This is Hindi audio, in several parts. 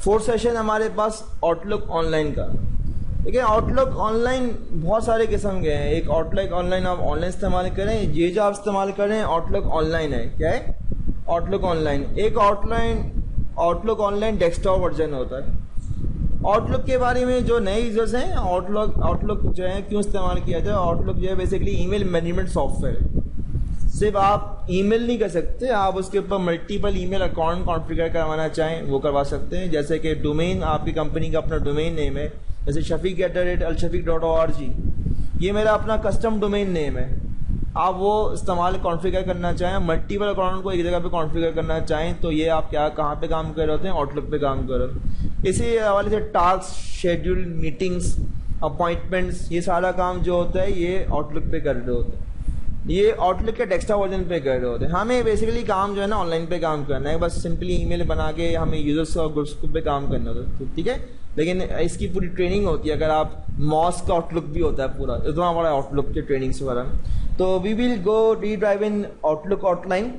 फोर्थ सेशन हमारे पास आउटलुक ऑनलाइन का। देखिए आउटलुक ऑनलाइन बहुत सारे किस्म के हैं। एक आउटलुक ऑनलाइन आप ऑनलाइन इस्तेमाल करें, ये जो आप इस्तेमाल करें आउटलुक ऑनलाइन है। क्या है आउटलुक ऑनलाइन? एक आउटलुक ऑनलाइन डेस्कटॉप वर्जन होता है। आउटलुक के बारे में जो नए यूजर्स हैं, आउटलुक जो है क्यों इस्तेमाल किया जाए? आउटलुक जो है बेसिकली ईमेल मैनेजमेंट सॉफ्टवेयर है। सिर्फ आप ईमेल नहीं कर सकते, आप उसके ऊपर मल्टीपल ईमेल अकाउंट कॉन्फ़िगर करवाना चाहें वो करवा सकते हैं। जैसे कि डोमेन, आपकी कंपनी का अपना डोमेन नेम है, जैसे shafiq@alshafiq.org, ये मेरा अपना कस्टम डोमेन नेम है। आप वो इस्तेमाल कॉन्फ़िगर करना चाहें, मल्टीपल अकाउंट को एक जगह पे कॉन्फ़िगर करना चाहें, तो ये आप कहाँ पे काम कर रहे होते हैं? आउटलुक पे काम कर रहे हो। इसी हवाले से टास्क, शेड्यूल, मीटिंग्स, अपॉइंटमेंट्स, ये सारा काम जो होता है ये आउटलुक पे कर रहे होते हैं। ये आउटलुक के डेस्कटॉप वर्जन पे कर रहे होते हैं। हमें बेसिकली काम जो है ना ऑनलाइन पे काम करना है, बस सिंपली ईमेल बना के हमें यूजर्स और ग्रुप्स पे काम करना होता है, ठीक है। लेकिन इसकी पूरी ट्रेनिंग होती है। अगर आप मॉस का आउटलुक भी होता है पूरा, इतना बड़ा आउटलुक के ट्रेनिंग्स वगैरह। तो we will go D drive in Outlook outline.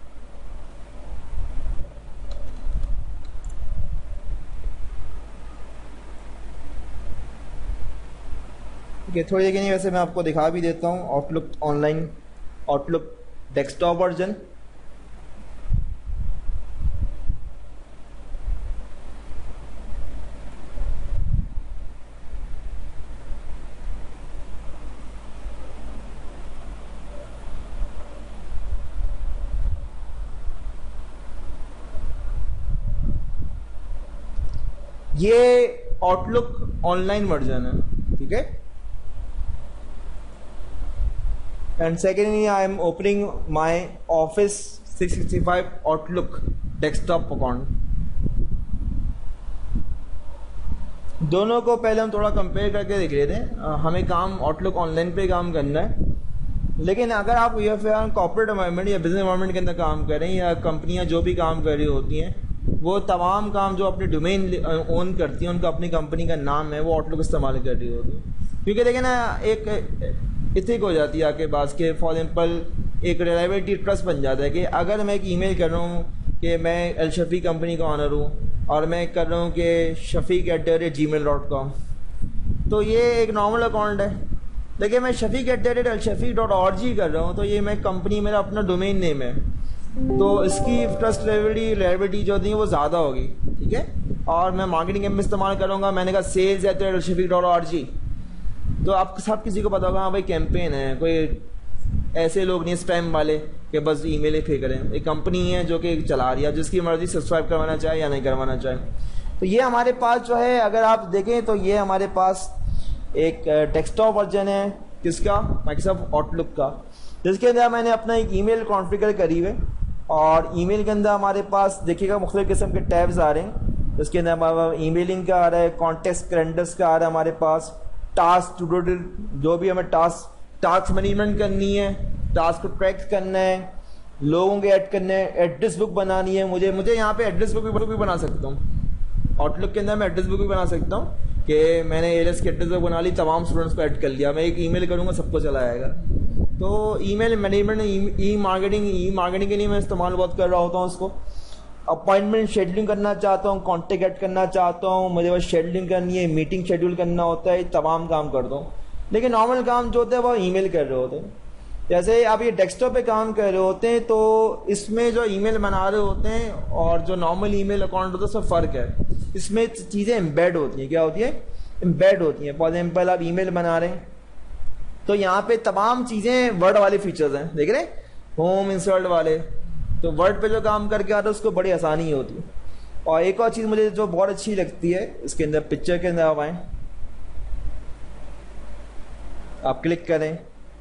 थोड़ी देर के लिए वैसे मैं आपको दिखा भी देता हूँ Outlook online, Outlook desktop version. ये आउटलुक ऑनलाइन वर्जन है, ठीक है। And secondly, I am opening my Office 365 Outlook desktop account. दोनों को पहले हम थोड़ा कंपेयर करके देख लेते हैं। हमें काम आउटलुक ऑनलाइन पे काम करना है, लेकिन अगर आप या फिर कॉर्पोरेट एनवायरनमेंट या बिजनेस एनवायरनमेंट के अंदर काम करें, या कंपनियां जो भी काम कर रही होती हैं, वो तमाम काम जो अपने डोमेन ओन करती हैं, उनका अपनी कंपनी का नाम है, वो आउटलुक इस्तेमाल कर रही होती है। क्योंकि देखें ना, एक इथिक हो जाती है आपके पास के फॉर एग्जाम्पल एक रिलायबिलिटी ट्रस्ट बन जाता है कि अगर मैं एक ईमेल कर रहा हूँ कि मैं अलशफी कंपनी का ऑनर हूँ और मैं कर रहा हूँ कि shafiq@gmail.com, तो ये एक नॉर्मल अकाउंट है। लेकिन मैं shafiq@alshafiq.org कर रहा हूँ, तो ये मैं कंपनी, मेरा अपना डोमेन नेम है, तो इसकी ट्रस्ट रिलायबिलिटी जो होती है वो ज़्यादा होगी, ठीक है। और मैं मार्केटिंग में इस्तेमाल करूँगा, मैंने कहा sales@alshafiq.org, तो आप सब किसी को पता होगा हाँ भाई कैंपेन है, कोई ऐसे लोग नहीं स्पैम वाले कि बस ईमेल ही फेंक रहे हैं। एक कंपनी है जो कि चला रही है, जिसकी मर्जी सब्सक्राइब करवाना चाहे या नहीं करवाना चाहे। तो ये हमारे पास जो है, अगर आप देखें तो ये हमारे पास एक डेस्कटॉप वर्जन है किसका? माइक्रोसॉफ्ट आउटलुक का, जिसके अंदर मैंने अपना एक ईमेल कॉन्फ़िगर करी है। और ईमेल के अंदर हमारे पास देखिएगा मुख्तलिफ किस्म के टैब्स आ रहे हैं। इसके अंदर हमारा ईमेलिंग का आ रहा है, कॉन्टेक्स्ट कैलेंडर्स का आ रहा है हमारे पास, टास्क ट्यूटोरियल, जो भी हमें टास्क मैनेजमेंट करनी है, टास्क को ट्रैक करना है, लोगों के ऐड करने हैं, एड्रेस बुक बनानी है। मुझे यहाँ पे एड्रेस बुक भी बना सकता हूँ। आउटलुक के अंदर मैं एड्रेस बुक भी बना सकता हूँ कि मैंने एलएस की एड्रेस बुक बना ली, तमाम स्टूडेंट्स को ऐड कर लिया, मैं एक ईमेल करूँगा सबको चला आएगा। तो ईमेल मैनेजमेंट, ई मार्केटिंग के लिए मैं इस्तेमाल बहुत कर रहा होता हूँ उसको। अपॉइंटमेंट शेड्यूलिंग करना चाहता हूँ, कॉन्टेक्ट ऐड करना चाहता हूँ, मुझे बस शेड्यूलिंग करनी है, मीटिंग शेड्यूल करना होता है, तमाम काम करता हूँ। लेकिन नॉर्मल काम जो होता है वो ईमेल कर रहे होते हैं। जैसे आप ये डेस्कटॉप पे काम कर रहे होते हैं, तो इसमें जो ईमेल बना रहे होते हैं और जो नॉर्मल ईमेल अकाउंट होता है उसमें फ़र्क है। इसमें चीज़ें एम्बेड होती हैं। क्या होती है? एम्बेड होती हैं। फॉर एग्जाम्पल आप ईमेल बना रहे हैं तो यहाँ पे तमाम चीज़ें वर्ड वाले फीचर्स हैं, देख रहे हैं, होम इंसर्ट वाले। तो वर्ड पे जो काम करके आता है उसको बड़ी आसानी होती है। और एक और चीज़ मुझे जो बहुत अच्छी लगती है, इसके अंदर पिक्चर के अंदर आप आएँ, आप क्लिक करें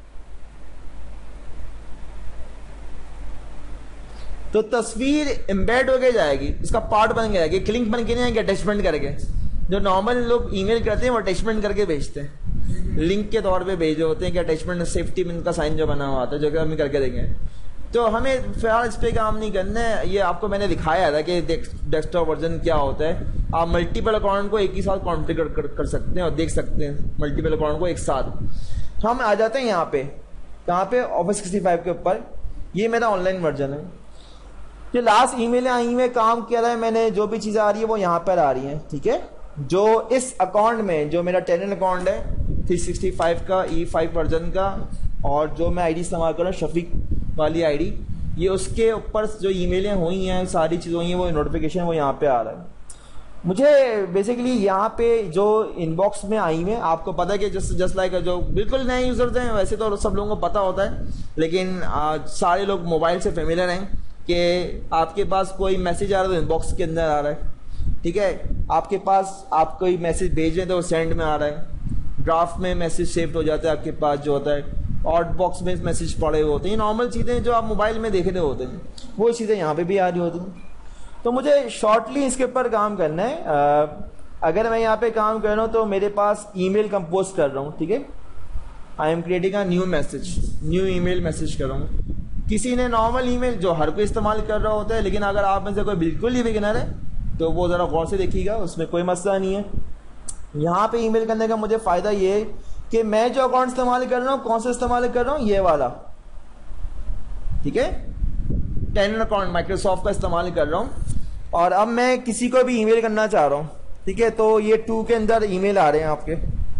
तो तस्वीर एम्बेड होके जाएगी, इसका पार्ट बन के जाएगी, लिंक बन के नहीं आएगी अटैचमेंट करके। जो नॉर्मल लोग ईमेल करते हैं वो अटैचमेंट करके भेजते हैं, लिंक के तौर पे भेजे होते हैं कि अटैचमेंट सेफ्टी में इनका साइन जो बना हुआ आता है, जो कि हम करके देंगे। तो हमें फिलहाल इस पर काम नहीं करना है। ये आपको मैंने दिखाया था कि डेस्कटॉप वर्जन क्या होता है। आप मल्टीपल अकाउंट को एक ही साथ कॉन्फ़िगर कर सकते हैं और देख सकते हैं मल्टीपल अकाउंट को एक साथ। तो हम आ जाते हैं यहाँ पे ऑफिस 365 के ऊपर। ये मेरा ऑनलाइन वर्जन है। जो लास्ट ईमेल आई में काम किया है मैंने, जो भी चीज़ें आ रही है वो यहाँ पर आ रही हैं, ठीक है। जो इस अकाउंट में, जो मेरा टेनल अकाउंट है 365 का E5 वर्जन का, और जो मैं आईडी इस्तेमाल कर रहा हूँ शफीक वाली आईडी, ये उसके ऊपर जो ईमेलें हुई हैं, सारी चीज़ें हुई हैं, वो नोटिफिकेशन वो यहाँ पे आ रहा है। मुझे बेसिकली यहाँ पे जो इनबॉक्स में आई है, आपको पता है कि जस्ट लाइक जो बिल्कुल नए यूजर्स हैं, वैसे तो सब लोगों को पता होता है, लेकिन सारे लोग मोबाइल से फेमिलियर हैं कि आपके पास कोई मैसेज आ रहा है तो इनबॉक्स के अंदर आ रहा है, ठीक है। आपके पास आप कोई मैसेज भेज रहे हैं तो वो सेंड में आ रहा है, ड्राफ्ट में मैसेज सेव हो जाता है आपके पास जो होता है, आउट बॉक्स में मैसेज पड़े हुए होते हैं। ये नॉर्मल चीज़ें जो आप मोबाइल में देख रहे होते हैं, वो चीज़ें यहाँ पे भी आ रही होती हैं। तो मुझे शॉर्टली इसके ऊपर काम करना है। अगर मैं यहाँ पे काम कर रहा हूँ तो मेरे पास ईमेल कंपोज कर रहा हूँ, ठीक है। I am creating a new message, new email message कर रहा हूँ। किसी ने नॉर्मल ईमेल जो हर कोई इस्तेमाल कर रहा होता है, लेकिन अगर आप में से कोई बिल्कुल ही बिगिनर है तो वो ज़रा गौर से देखिएगा, उसमें कोई मसला नहीं है। यहाँ पे ईमेल करने का मुझे फ़ायदा ये है कि मैं जो अकाउंट इस्तेमाल कर रहा हूँ, कौन सा इस्तेमाल कर रहा हूँ, ये वाला, ठीक है। टेनल अकाउंट माइक्रोसॉफ्ट का इस्तेमाल कर रहा हूँ, और अब मैं किसी को भी ईमेल करना चाह रहा हूँ, ठीक है। तो ये 2 के अंदर ईमेल आ रहे हैं आपके,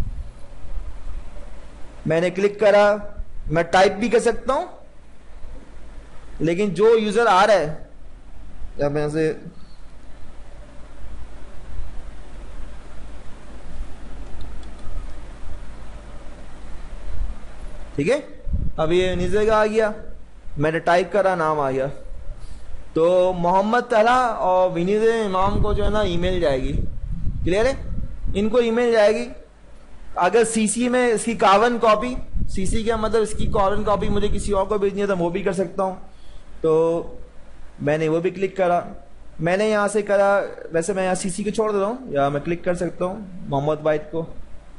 मैंने क्लिक करा, मैं टाइप भी कर सकता हूँ, लेकिन जो यूजर आ रहा है, या मैं से ठीक है, अब ये नीचे का आ गया, मैंने टाइप करा, नाम आ गया। तो मोहम्मद तला और विनीत इमाम को जो है ना ईमेल जाएगी, क्लियर है, इनको ईमेल जाएगी। अगर सीसी में इसकी कार्बन कॉपी, सीसी का मतलब इसकी कार्बन कॉपी मुझे किसी और को भेजनी है तो वो भी कर सकता हूँ। तो मैंने वो भी क्लिक करा, मैंने यहाँ से करा, वैसे मैं यहाँ सीसी को छोड़ देता हूँ, या मैं क्लिक कर सकता हूँ मोहम्मद वाइद को,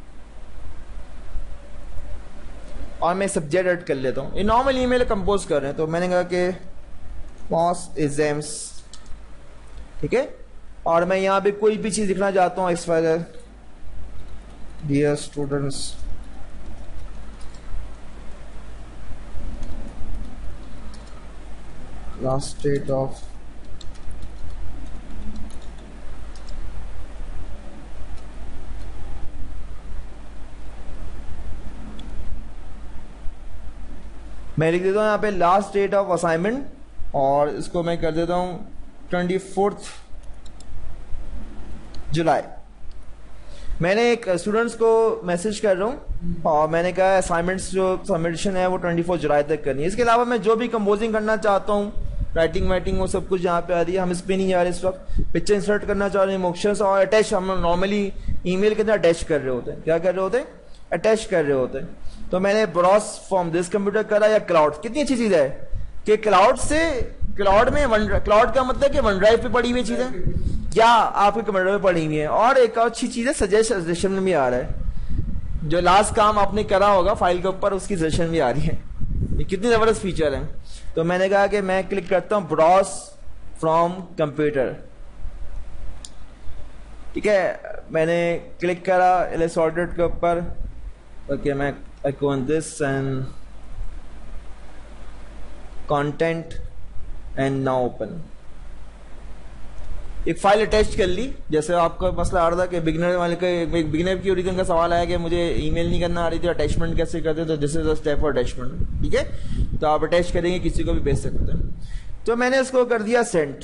और मैं सब्जेक्ट ऐड कर लेता हूँ। ये नॉर्मल ईमेल कंपोज कर रहे हैं, तो मैंने कहा कि मॉस एग्जाम्स, ठीक है। और मैं यहाँ पे कोई भी चीज़ लिखना चाहता हूँ, इस वजह dear students, last date of मैं लिख देता हूँ यहाँ पे लास्ट डेट ऑफ असाइनमेंट, और इसको मैं कर देता हूँ 24 जुलाई। मैंने एक स्टूडेंट्स को मैसेज कर रहा हूँ, और मैंने कहा असाइनमेंट्स जो सबमिशन है वो 24 जुलाई तक करनी है। इसके अलावा मैं जो भी कंपोजिंग करना चाहता हूँ, राइटिंग वाइटिंग, वो सब कुछ यहाँ पे आ रही है। हम इस पे नहीं जा रहे इस वक्त, पिक्चर इंसर्ट करना चाह रहे हैं, मोक्शंस और अटैच हम नॉर्मली ईमेल के अंदर अटैच कर रहे होते हैं। क्या कर रहे होते हैं? अटैच कर रहे होते हैं। तो मैंने ब्रॉस फ्रॉम दिस कंप्यूटर करा, या क्लाउड, कितनी अच्छी चीज़ है कि क्लाउड से, क्लाउड में क्लाउड का मतलब कि वन ड्राइव पे पड़ी हुई चीज़ें या आपके कंप्यूटर में पड़ी हुई है। और एक अच्छी चीज़ है, सजेशन में भी आ रहा है, जो लास्ट काम आपने करा होगा फाइल के ऊपर उसकी सजेशन भी आ रही है। ये कितनी ज़बरदस्त फीचर है। तो मैंने कहा कि मैं क्लिक करता हूँ ब्रॉस फ्रॉम कंप्यूटर, ठीक है। मैंने क्लिक करा इलस्ट्रेटेड के ऊपर, ओके। मैं account this and content and now open. एक फाइल अटैच कर ली, जैसे आपका मसला आ रहा था कि बिगिनर वाले का, बिगिनर की ओरिजिन का सवाल आया कि मुझे ईमेल नहीं करना आ रही थी, अटैचमेंट कैसे करते, तो this is a step for attachment, ठीक है। तो आप अटैच करेंगे, किसी को भी भेज सकते हैं। तो मैंने उसको कर दिया सेंड।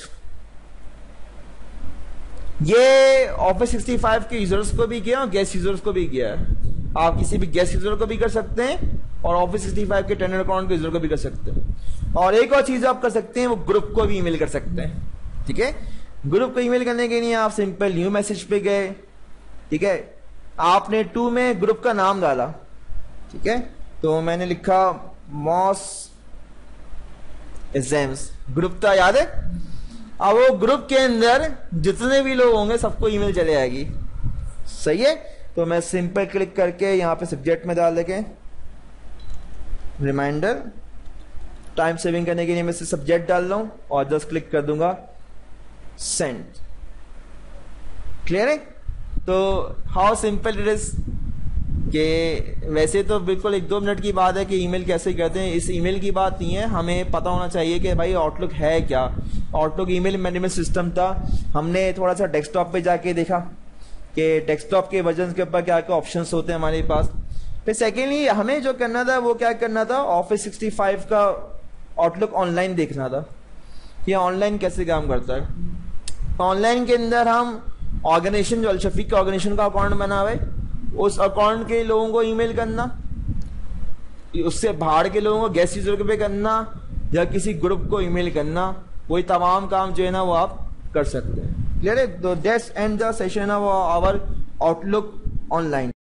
ये ऑफिस 65 के यूजर्स को भी किया और गेस्ट यूजर्स को भी किया है। आप किसी भी गेस्ट यूजर को भी कर सकते हैं और ऑफिस 65 के टेनर अकाउंट के यूजर को भी कर सकते हैं। और एक और चीज आप कर सकते हैं, वो ग्रुप को भी ईमेल कर सकते हैं, ठीक है। ग्रुप को ईमेल करने के लिए आप सिंपल न्यू मैसेज पे गए, ठीक है। आपने 2 में ग्रुप का नाम डाला, ठीक है। तो मैंने लिखा मॉस एग्जाम्स, ग्रुप था, याद है। अब वो ग्रुप के अंदर जितने भी लोग होंगे सबको ईमेल चले आएगी, सही है। तो मैं सिंपल क्लिक करके यहाँ पे सब्जेक्ट में डाल देके रिमाइंडर, टाइम सेविंग करने के लिए मैं सब्जेक्ट डाल रहा हूँ और जस्ट क्लिक कर दूंगा सेंड। क्लियर है। तो हाउ सिंपल इट इज कि वैसे तो बिल्कुल 1-2 मिनट की बात है कि ईमेल कैसे करते हैं, इस ईमेल की बात नहीं है, हमें पता होना चाहिए कि भाई आउटलुक है क्या। आउटलुक ईमेल मैनेजमेंट सिस्टम था, हमने थोड़ा सा डेस्कटॉप पे जाके देखा कि डेस्कटॉप के वर्जन के ऊपर क्या क्या ऑप्शंस होते हैं हमारे पास। फिर सेकेंडली हमें जो करना था वो क्या करना था, ऑफिस 65 का आउटलुक ऑनलाइन देखना था कि ऑनलाइन कैसे काम करता है। ऑनलाइन के अंदर हम ऑर्गेनाइजेशन, जो अलशफीक का ऑर्गेनाइजेशन का अकाउंट बना हुआ है, उस अकाउंट के लोगों को ईमेल करना, उससे बाहर के लोगों को गेस्ट यूजर पे करना या किसी ग्रुप को ईमेल करना, वही तमाम काम जो है ना वो आप कर सकते हैं। क्लियर है? That's end the session of our Outlook online.